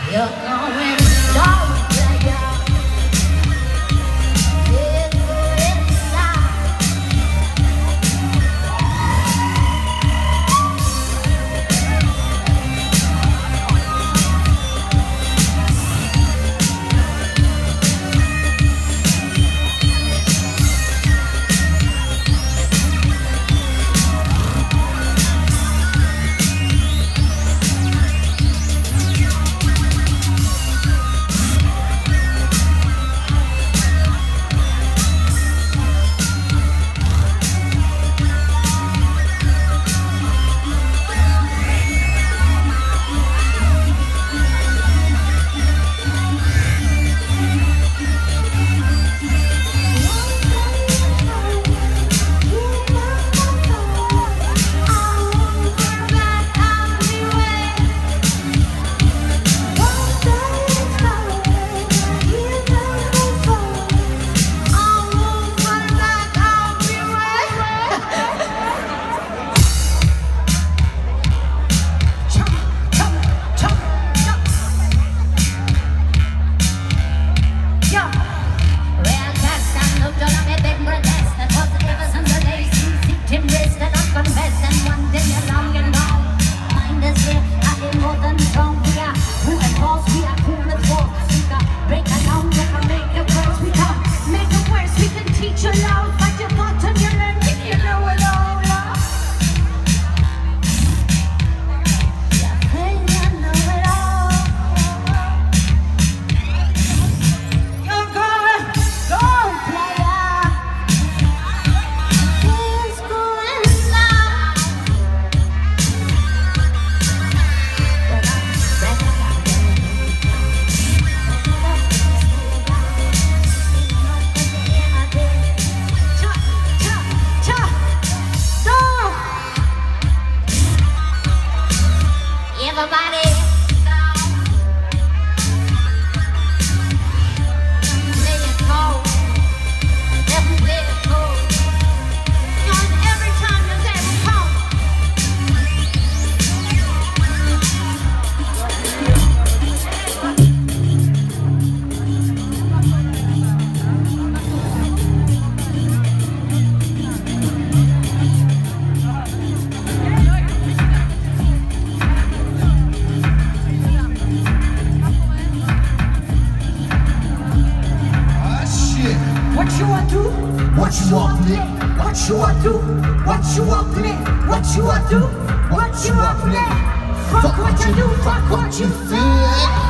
You're going down, player. It's inside. What you want me? What you want do? What you want me? What you want do? What you want me? Fuck what you do, fuck what you feel.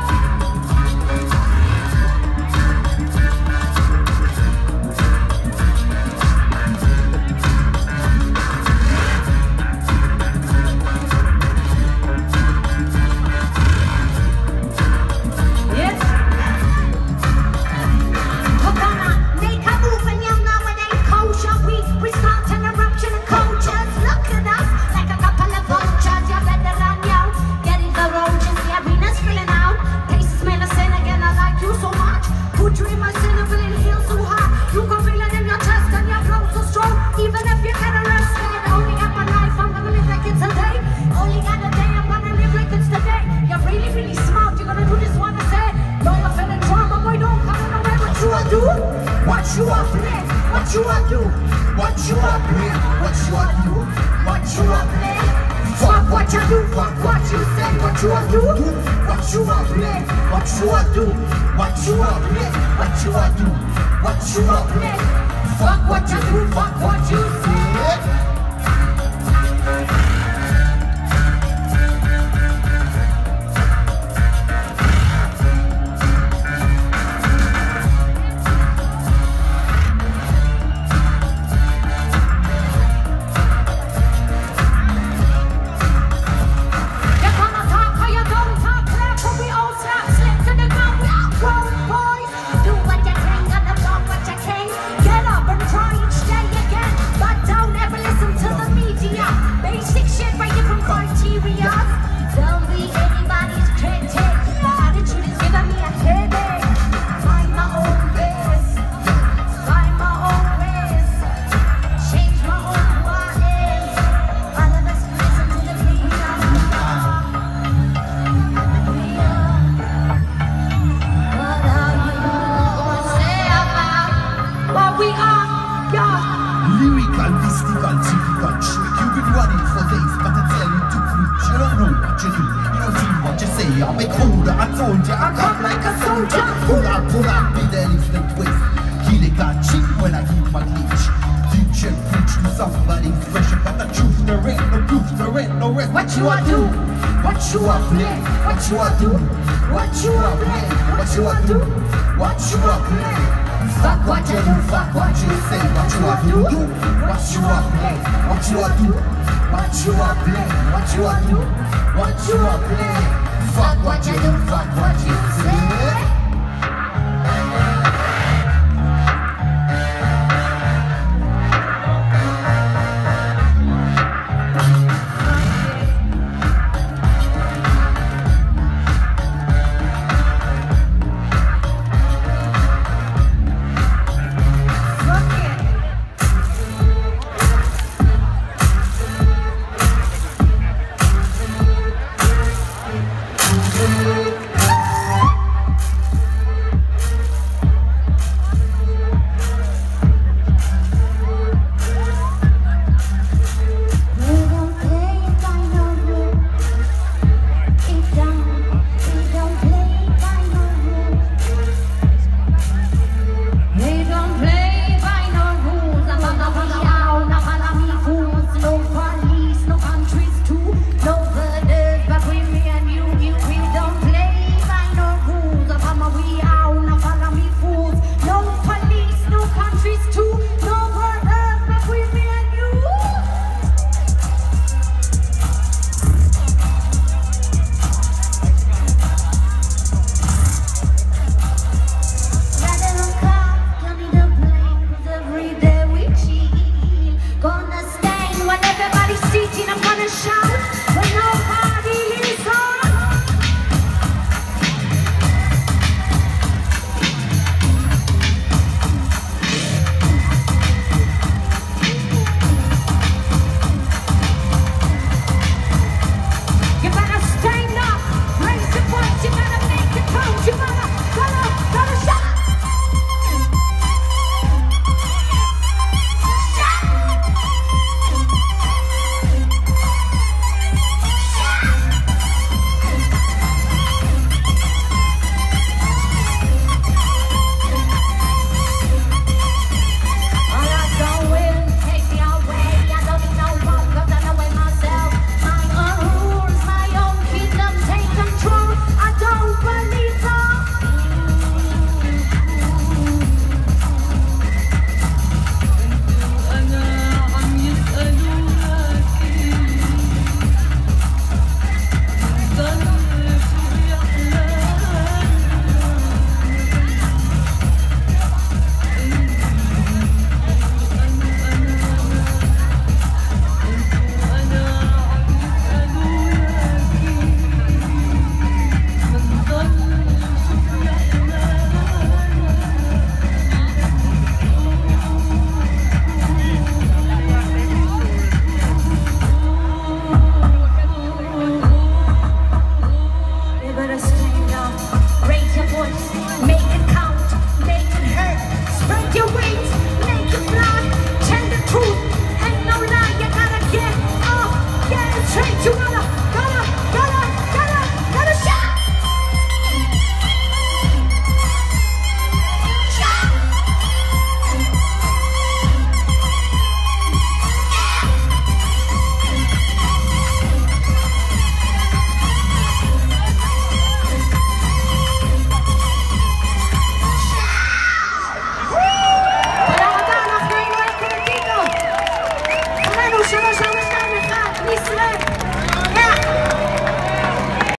What you want me? What you want do? What you want me? What you want do? What you want me? Fuck what you do, fuck what you say. What you want do? What you want me? What you want do? What you want me? What you want do? What you want me? Fuck what you do, fuck what you say. Try each day again, but don't ever listen Buddha, I told ya, I come like a soldier. Pull up, be the instant twist. Kill it, got cheap when I keep my leech. Teach and preach to somebody fresh. But the truth, there ain't no proof, there ain't no rest. What you a do? What you a play? What you a do? What you a play? What you a do? What you a play? Fuck what you do, fuck what you say. What you a do? What you a play? What you a do? What you a play? What you a do? What you a play? Fuck what you do, fuck what